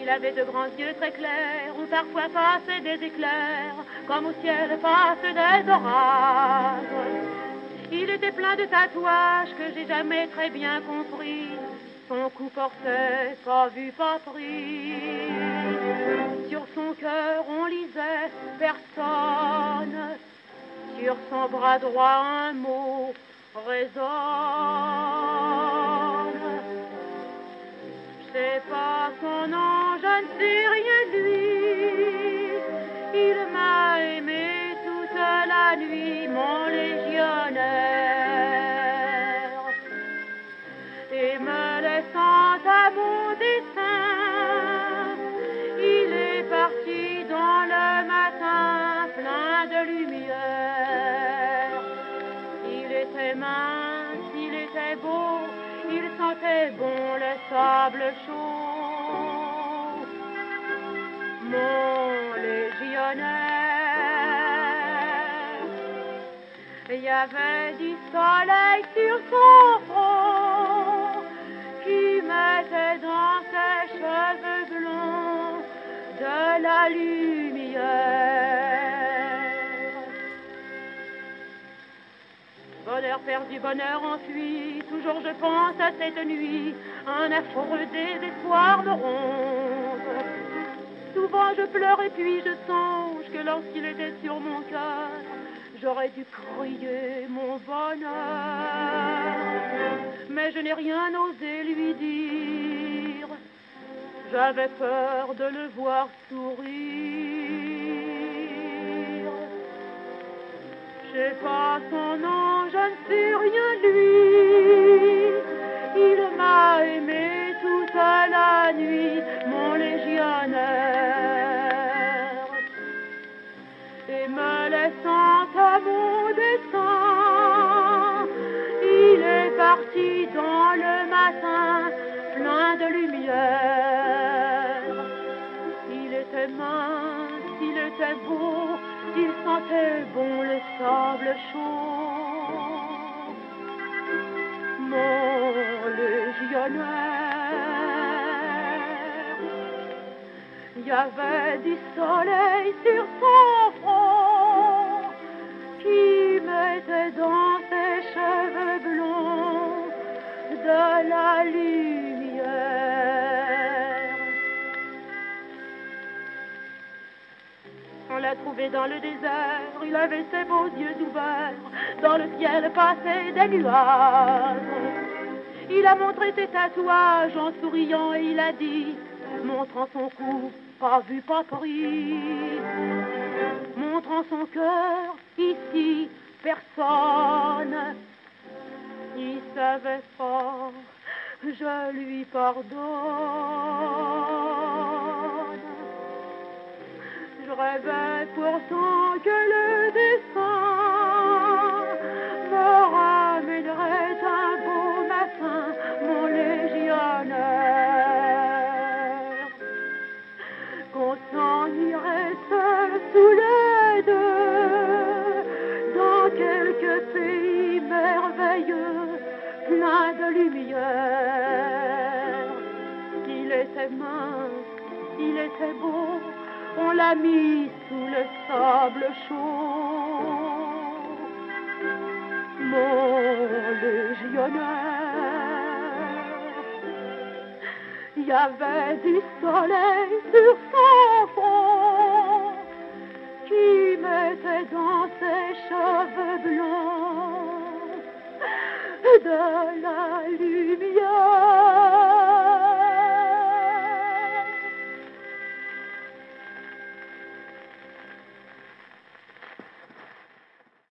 Il avait de grands yeux très clairs, où parfois passaient des éclairs, comme au ciel passent des orages. Il était plein de tatouages que j'ai jamais très bien compris. Son cou portait pas vu, pas pris. Sur son cœur on lisait personne. Sur son bras droit un mot résonne. Je sais pas son nom, je ne sais rien de lui. Il m'a aimé toute la nuit, mon légionnaire. Et me laissant à mon dessein, il est parti dans le matin plein de lumière. Il était mince, il était beau, il sentait bon le sable chaud. Mon légionnaire, il y avait du soleil sur son front qui mettait dans ses cheveux blonds de la lumière. Bonheur perdu, bonheur enfui, toujours je pense à cette nuit, un affreux désespoir me ronde. Souvent je pleure et puis je songe que lorsqu'il était sur mon cœur, j'aurais dû crier mon bonheur. Mais je n'ai rien osé lui dire, j'avais peur de le voir sourire. Je sais pas son nom, je ne sais rien de lui. Il m'a aimé toute la nuit, mon légionnaire. Et me laissant à mon dessein, il est parti dans le matin plein de lumière. Il était mince, il était beau, il sentait bon le sable chaud. Mon légionnaire, il y avait du soleil sur son front qui mettait dans ses cheveux blonds de la lumière. On l'a trouvé dans le désert, il avait ses beaux yeux ouverts, dans le ciel passaient des nuages. Il a montré ses tatouages en souriant et il a dit, montrant son cou, pas vu, pas pris, montrant son cœur, ici, personne. Il savait pas, je lui pardonne. Je rêvais pourtant que le destin me ramènerait un beau matin, mon légionnaire, qu'on s'en irait seul tous les deux dans quelques pays merveilleux, plein de lumière. Il était mince, il était beau, on l'a mis sous le sable chaud. Mon légionnaire, il y avait du soleil sur son front qui mettait dans ses cheveux blonds de la lumière.